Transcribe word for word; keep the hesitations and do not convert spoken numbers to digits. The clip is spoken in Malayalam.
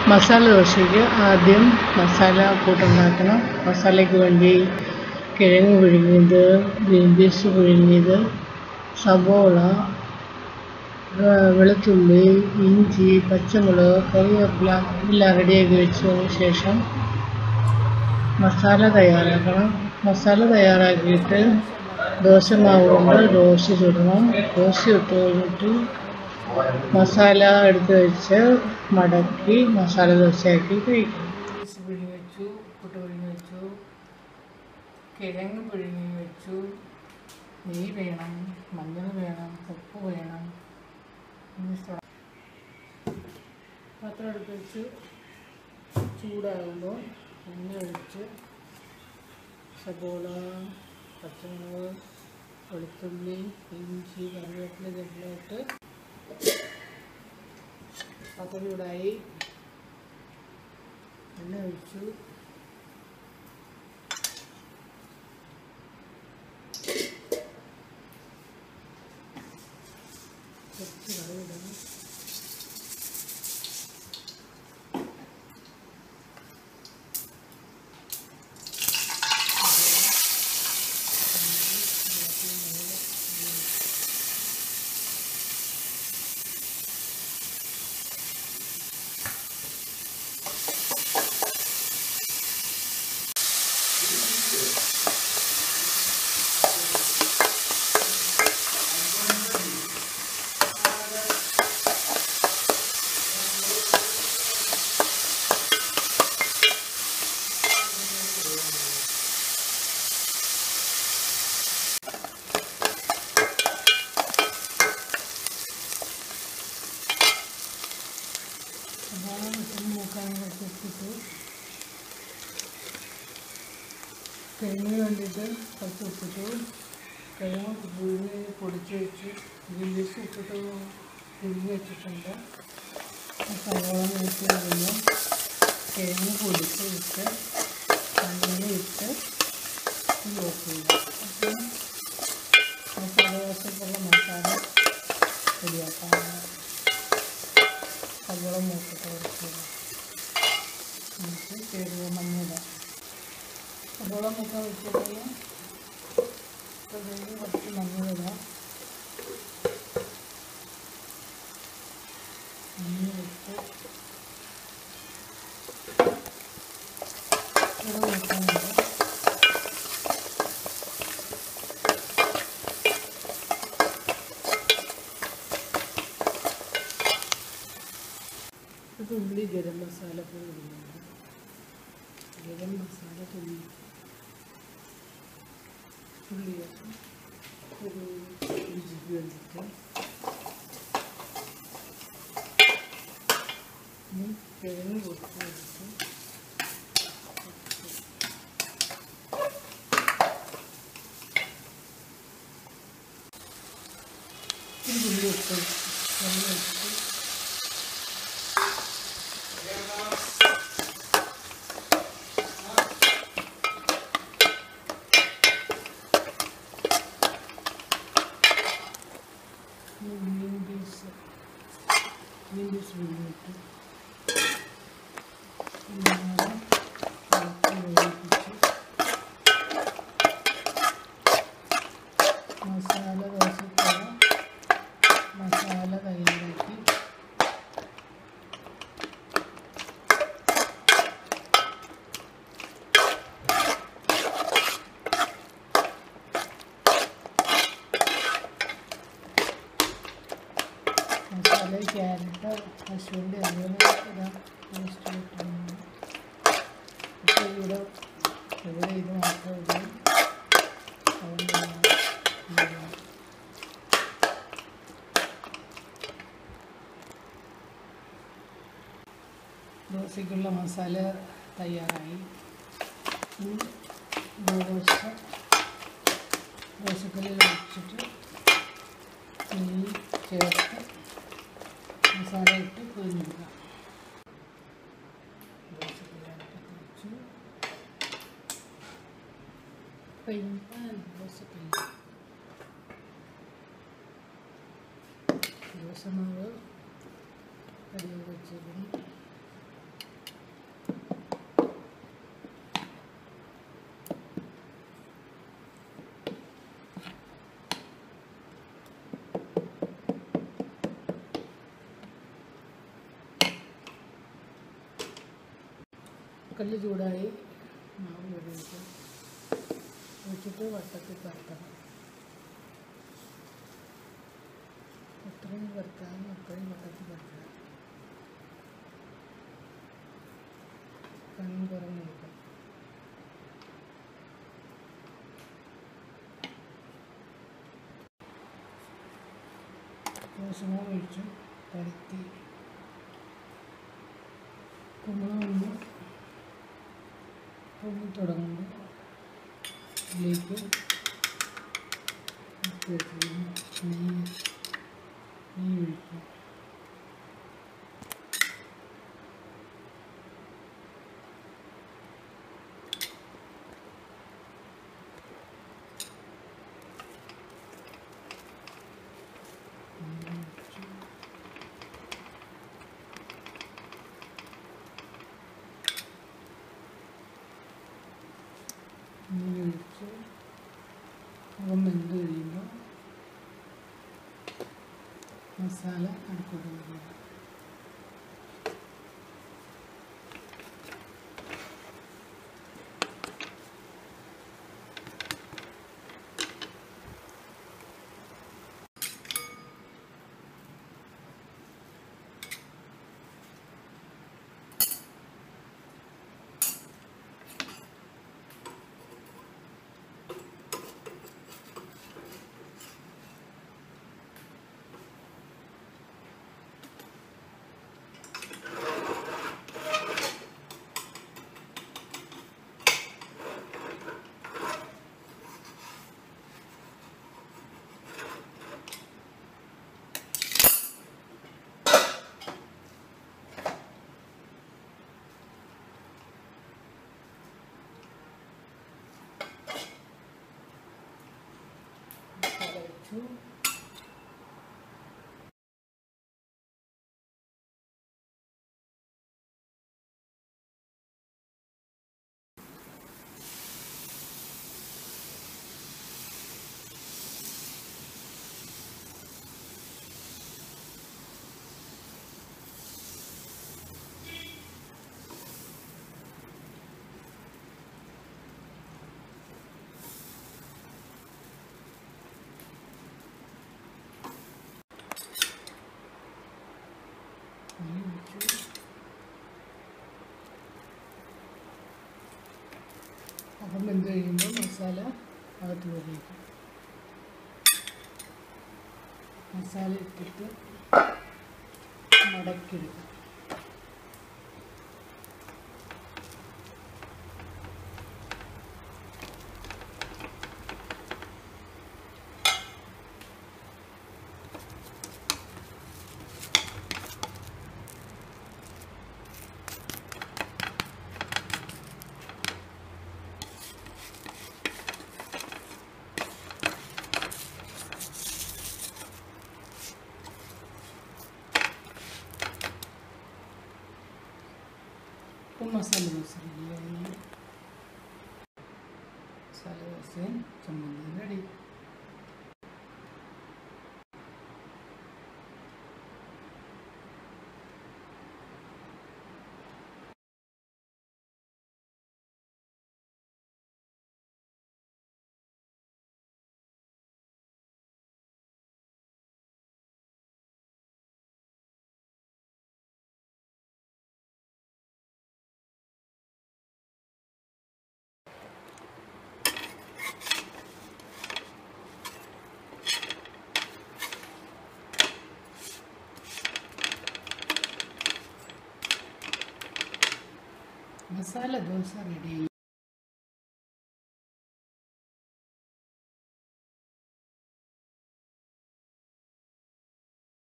മസാല ദോശയ്ക്ക് ആദ്യം മസാല കൂട്ടുണ്ടാക്കണം. മസാലയ്ക്ക് വേണ്ടി കിഴങ്ങ് പുഴുങ്ങിയത്, ഗ്രീൻ പീസ് പുഴുങ്ങിയത്, സവോള, വെളുത്തുള്ളി, ഇഞ്ചി, പച്ചമുളക്, കറിവേപ്പില എല്ലാം റെഡിയാക്കി വെച്ചതിന് ശേഷം മസാല തയ്യാറാക്കണം. മസാല തയ്യാറാക്കിയിട്ട് ദോശമാവ് കൊണ്ട് ദോശ ചുടണം. ദോശ ഇട്ട് കഴിഞ്ഞിട്ട് മസാല എടുത്ത് വെച്ച് മടക്കി മസാല ദോശയാക്കി കഴിക്കും. പുഴുങ്ങി വെച്ചു, പുട്ട് പുഴുങ്ങി വെച്ചു, കിഴങ്ങ് പുഴുങ്ങി വെച്ചു, നെയ്യ് വേണം, മഞ്ഞൾ വേണം, ഉപ്പ് വേണം. പാത്രം എടുത്ത് വെച്ച് ചൂടാകുമ്പോൾ എണ്ണ ഒഴിച്ച് സവോള, പച്ചമുളക്, വെളുത്തുള്ളി, ഇഞ്ചി, കറിവേപ്പില ഇതെല്ലാം ഇട്ട് പാത്രം ചൂടായി എണ്ണ ഒഴിച്ചു. കുറച്ച് കറിയിടണം. കിഴങ്ങിന് വേണ്ടിയിട്ട് കുറച്ച് ഉപ്പിട്ടു. കിഴങ്ങ് പുഴുങ്ങി പൊടിച്ച് വെച്ച് ഗ്രീൻ പീസ് ഉപ്പിട്ട് പുഴുങ്ങി വെച്ചിട്ടുണ്ട്. സവോള നോക്കി കഴിയുമ്പോൾ കിഴങ്ങ് പൊടിച്ച് ഇട്ട് മഞ്ഞൾ ഇട്ട് ഓഫ് ചെയ്യുക. അപ്പം മസാല ദോശയ്ക്കുള്ള മസാല റെഡിയാക്കാം. സവോള മൂക്കിട്ട് കുറച്ച് എന്നിട്ട് ചെറിയ മഞ്ഞൾ സവോള മൂക്ക വെച്ച് കഴിഞ്ഞാൽ കുറച്ച് മഞ്ഞളിടാം. മഞ്ഞളിട്ട് ഇവിടെ മൂക്കാനുണ്ട്. തുള്ളി ഗരം മസാല പൊടി ഇടുന്നുണ്ട്. ഗരം മസാല തുള്ളി തുള്ളിയൊക്കെ ഒരു രുചിക്ക് വേണ്ടിയിട്ട് കിഴങ്ങ് കൊടുത്ത് കൊടുത്ത് ഒരു തുള്ളി ഇട്ട് വെള്ളം ഒഴിച്ച് ഗ്രീൻ പീസ് ഗ്രീൻ പീസ് വീണിട്ട് വേവിപ്പിച്ച് മസാല ദോശയ്ക്കുള്ള മസാല തയ്യാറാക്കി മസാല ക്യാരറ്റ് പശുവിൻ്റെ അതുപോലെ ഇടാം. ടേസ്റ്റ് കിട്ടുന്നുണ്ട്. പക്ഷേ ഇവിടെ ഇവിടെ ഇത് മാത്രം ഇടും. അതുകൊണ്ട് ദോശയ്ക്കുള്ള മസാല തയ്യാറായി. ദോശ ദോശക്കല്ലിൽ വെച്ചിട്ട് നെയ്യ് ചേർത്ത് മസാല ഇട്ട് പൊതിഞ്ഞെടുക്കാം. ദോശക്കല്ലിനകത്ത് വെച്ചു ദോശക്കല്ല് ദോശമാവ് കറിയൊക്കെ വെച്ചിരുന്നു. അപ്പക്കല്ല് ചൂടായി മാവ് ഒഴിച്ച് ഒഴിച്ചിട്ട് വട്ടത്തിൽ പരത്തണം. എത്രയും പരത്താനും അത്രയും വട്ടത്തിൽ പരത്തണം. കനം കുറഞ്ഞ് കൊടുക്കണം. ദോശമാവ് ഒഴിച്ച് പരത്തി കുമ്പളൊന്ന് പൊങ്ങി തുടങ്ങുമ്പോൾ ഇതിലേക്ക് നെയ്യ് നെയ്യ് ഒഴിക്കും. നെയ്യ് ഒഴിച്ച് അപ്പം വെന്ത് കഴിയുമ്പോൾ മസാല അടുക്കോട്ട് വരിക. വെച്ചു. അപ്പം വെന്ത് കഴിയുമ്പോൾ മസാല അകത്ത് കയറിയിരിക്കും. മസാല ഇട്ടിട്ട് മടക്കിയെടുക്കും. അപ്പം മസാല ദോശ റെഡിയായി. മസാല ദോശയും ചമ്മന്തിയും റെഡി. മസാല ദോശ റെഡി.